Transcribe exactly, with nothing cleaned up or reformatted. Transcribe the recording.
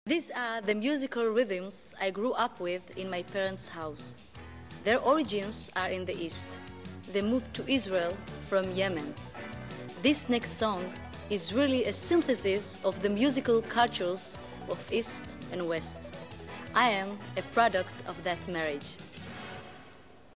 These are the musical rhythms I grew up with in my parents' house. Their origins are in the East. They moved to Israel from Yemen. This next song is really a synthesis of the musical cultures of East and West. I am a product of that marriage.